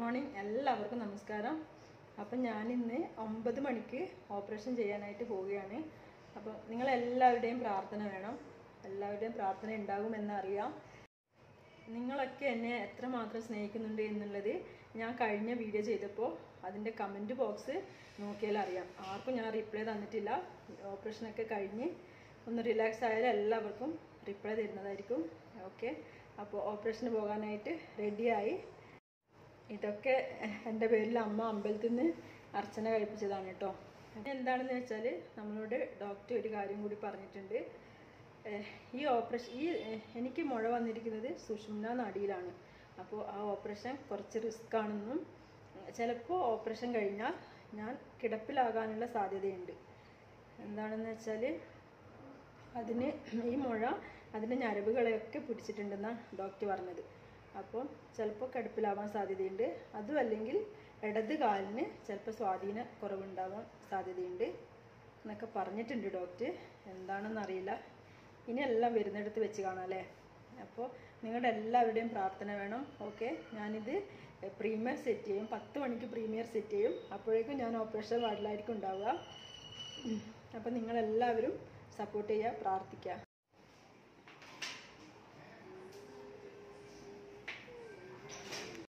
Morning എല്ലാവർക്കും നമസ്കാരം. അപ്പം ഞാനിന്ന് 9 മണിക്ക് ഓപ്പറേഷൻ ചെയ്യാനായിട്ട് പോവുകയാണ്. അപ്പോൾ നിങ്ങളെല്ലാവരുടെയും പ്രാർത്ഥന വേണം. എല്ലാവരുടെയും പ്രാർത്ഥന ഉണ്ടാകുമെന്നറിയാം. നിങ്ങളൊക്കെ എന്നെ എത്രമാത്രം സ്നേഹിക്കുന്നുണ്ട് എന്നുള്ളത് ഞാൻ കഴിഞ്ഞ വീഡിയോ ചെയ്തപ്പോൾ അതിൻ്റെ കമൻറ്റ് ബോക്സ് നോക്കിയാൽ അറിയാം. ആർക്കും ഞാൻ റിപ്ലൈ തന്നിട്ടില്ല. ഓപ്പറേഷനൊക്കെ കഴിഞ്ഞ് ഒന്ന് റിലാക്സ് ആയാലും എല്ലാവർക്കും റിപ്ലൈ തരുന്നതായിരിക്കും. ഓക്കെ, അപ്പോൾ ഓപ്പറേഷന് പോകാനായിട്ട് റെഡിയായി. ഇതൊക്കെ എൻ്റെ പേരിൽ അമ്മ അമ്പലത്തിൽ നിന്ന് അർച്ചന കഴിപ്പിച്ചതാണ് കേട്ടോ. എന്താണെന്ന് വെച്ചാൽ നമ്മളോട് ഡോക്ടർ ഒരു കാര്യം കൂടി പറഞ്ഞിട്ടുണ്ട്. ഈ ഓപ്പറേഷൻ എനിക്ക് മുഴ വന്നിരിക്കുന്നത് സുഷുമ്നാ നാഡിയിലാണ്. അപ്പോൾ ആ ഓപ്പറേഷൻ കുറച്ച് റിസ്ക് ആണെന്നും ചിലപ്പോൾ ഓപ്പറേഷൻ കഴിഞ്ഞാൽ ഞാൻ കിടപ്പിലാകാനുള്ള സാധ്യതയുണ്ട്. എന്താണെന്ന് വെച്ചാൽ അതിന് ഈ മുഴ അതിൻ്റെ ഞരമ്പുകളെയൊക്കെ പിടിച്ചിട്ടുണ്ടെന്നാണ് ഡോക്ടർ പറഞ്ഞത്. അപ്പോൾ ചിലപ്പോൾ കിടപ്പിലാവാൻ സാധ്യതയുണ്ട്. അതും അല്ലെങ്കിൽ ഇടത് കാലിന് ചിലപ്പോൾ സ്വാധീന കുറവുണ്ടാവാൻ സാധ്യതയുണ്ട് എന്നൊക്കെ പറഞ്ഞിട്ടുണ്ട് ഡോക്ടർ. എന്താണെന്നറിയില്ല. ഇനി എല്ലാം വരുന്നിടത്ത് വെച്ച് കാണാം അല്ലേ. അപ്പോൾ നിങ്ങളുടെ എല്ലാവരുടെയും പ്രാർത്ഥന വേണം. ഓക്കെ, ഞാനിത് പ്രീമിയർ സെറ്റ് ചെയ്യും. 10 മണിക്ക് പ്രീമിയർ സെറ്റ് ചെയ്യും. അപ്പോഴേക്കും ഞാൻ ഓപ്പറേഷൻ വാർഡിലായിരിക്കും ഉണ്ടാവുക. അപ്പോൾ നിങ്ങളെല്ലാവരും സപ്പോർട്ട് ചെയ്യുക, പ്രാർത്ഥിക്കുക.